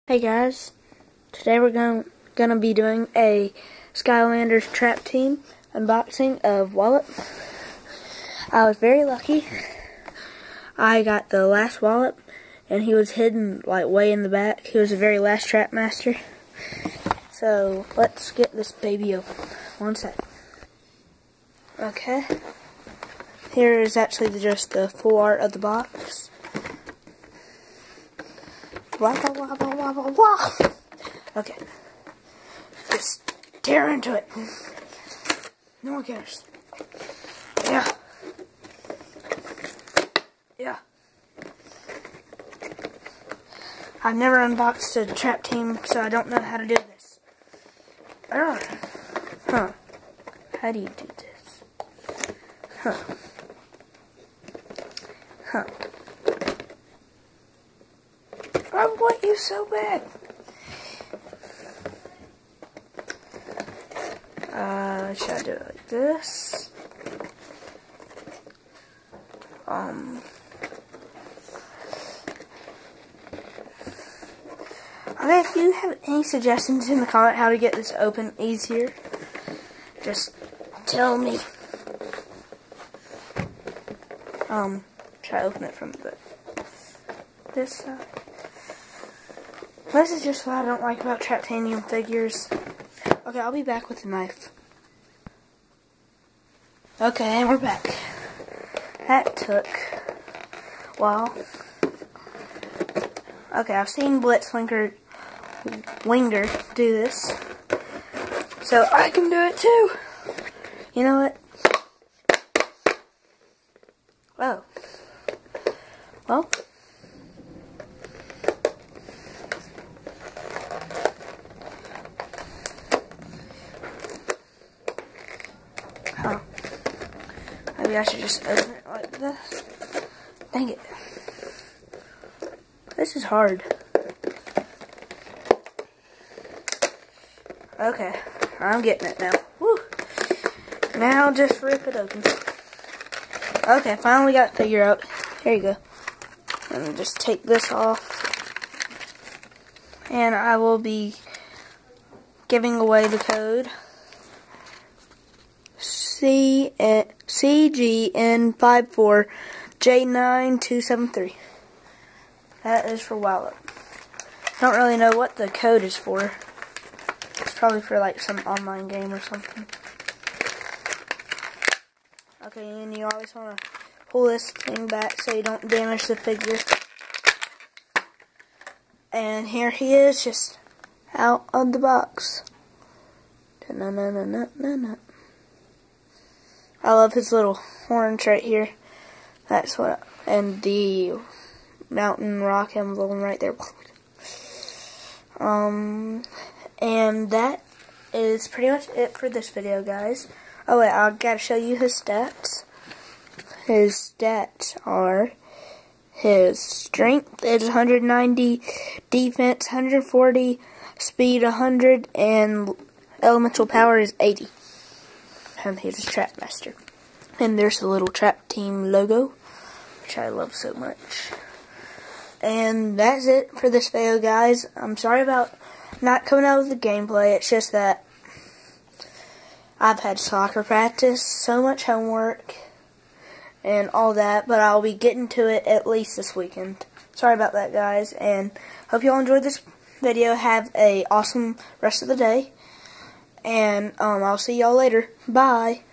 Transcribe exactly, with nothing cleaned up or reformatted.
Hey guys, today we're going gonna be doing a Skylanders Trap Team unboxing of Wallop. I was very lucky. I got the last Wallop, and he was hidden like way in the back. He was the very last Trap Master. So let's get this baby open. One sec. Okay. Here is actually just the full art of the box. Wah, wah, wah, wah, wah, wah. Okay. Just tear into it. No one cares. Yeah. Yeah. I've never unboxed a Trap Team, so I don't know how to do this. Uh, huh. How do you do this? Huh. Huh. I want you so bad. Uh, should I do it like this? Um. Okay, if you have any suggestions in the comment how to get this open easier, just tell me. Um, try to open it from the this side. This is just what I don't like about Traptanium figures. Okay, I'll be back with the knife. Okay, and we're back. That took a while. Okay, I've seen Blitzwinger Winger do this, so I can do it too. You know what? Oh. Well. Huh. Maybe I should just open it like this. Dang it. This is hard. Okay, I'm getting it now. Woo. Now just rip it open. Okay, finally got the figure out. Here you go. And just take this off. And I will be giving away the code. C G N five four J nine two seven three. That is for Wallop. Don't really know what the code is for. It's probably for like some online game or something. Okay, and you always want to pull this thing back so you don't damage the figure. And here he is, just out of the box. No, no, no, no, no, no. I love his little horns right here. That's what, and the mountain rock emblem right there. Um, and that is pretty much it for this video, guys. Oh wait, I gotta show you his stats. His stats are: his strength is one hundred ninety, defense one hundred forty, speed one hundred, and elemental power is eighty. And he's a Trap Master. And there's the little Trap Team logo, which I love so much. And that's it for this video, guys. I'm sorry about not coming out with the gameplay. It's just that I've had soccer practice, so much homework, and all that. But I'll be getting to it at least this weekend. Sorry about that, guys. And hope you all enjoyed this video. Have a awesome rest of the day. And um, I'll see y'all later. Bye.